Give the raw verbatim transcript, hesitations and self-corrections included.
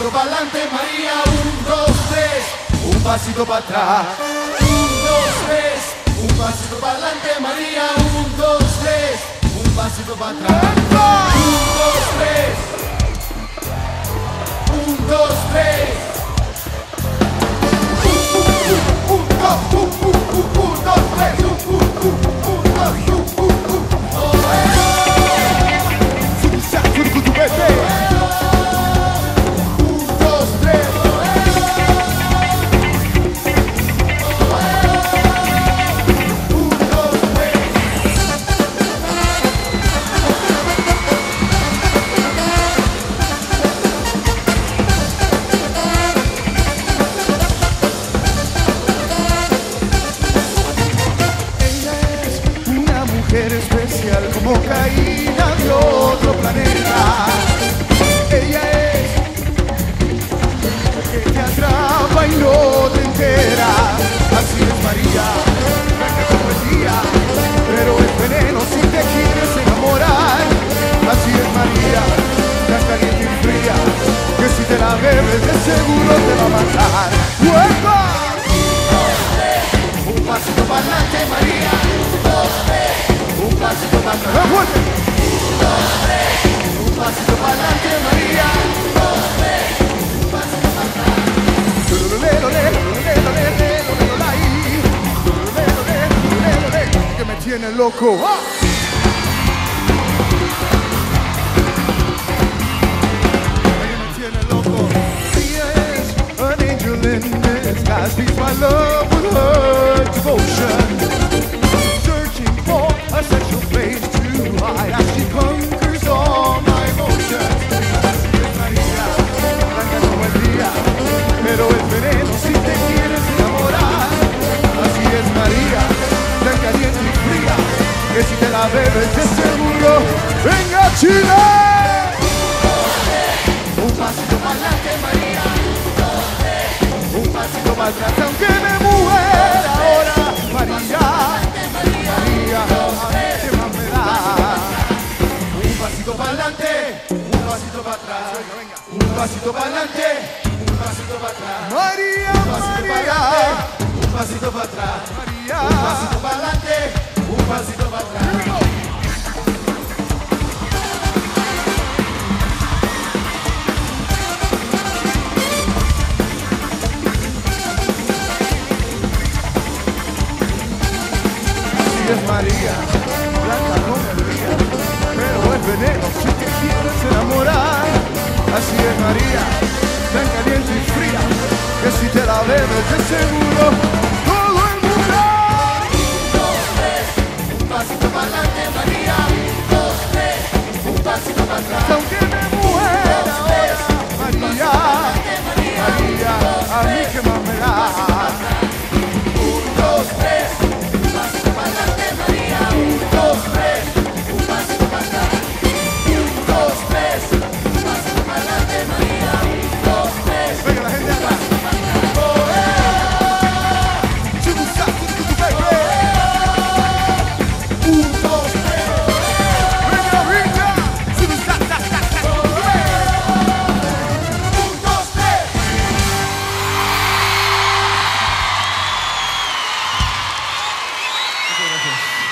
pasito para adelante, María, un, dos, tres, un pasito para atrás. Un, dos, tres, un pasito para adelante, María, un, dos, tres, un pasito para atrás. Un, dos, tres, un, dos, tres. Un, dos, un, un, un, un, dos, tres, un, un, un, un, dos, un, un, un. Especial como caída de otro planeta. Ella es la que te atrapa y no te entera. Así es María, la que te poesía, pero es veneno si te quieres enamorar. Así es María, la caliente y fría, que si te la bebes de seguro te va a matar. ¡Huepa! Un pasito para adelante, María, dos, tres. Un pasito para atrás, un, dos, tres. Un pasito para adelante, María, dos, tres. Un pasito para atrás. Que me tiene loco. ¡Ah! Que me tiene loco. Ella es an angel in disguise. Beats my love with her devotion. A sexual place to hide as she conquers all my emotions. Así es María, blanca como el día, pero es veneno si te quieres enamorar. Así es María, tan caliente y fría, que si te la bebes de seguro, venga Chile. Un pasito para adelante, María, dos, tres. Un pasito para atrás, aunque me muera ahora, María. Un pasito para adelante, un pasito para atrás. Un pasito para adelante, un pasito para atrás. María, un pasito María. para adelante, un pasito para atrás. María. Un pasito para adelante, un pasito para atrás. Así es María, blanca como el día, pero es veneno si te quieres enamorar. Así es María, tan caliente y fría, que si te la bebes de seguro todo el mundo. Un, dos, tres, un pasito para adelante, María. Dos, tres, un pasito para atrás. Aunque me muera ahora, María, María, a mí que más me da. Un, dos, tres, un pasito para adelante, María. Un, dos, tres, un pasito para atrás. Un, dos, tres, un pasito para adelante, María. Un, dos, tres. Venga la gente acá. Un, dos, tres. Venga, venga. Un, dos, tres. Muchas gracias.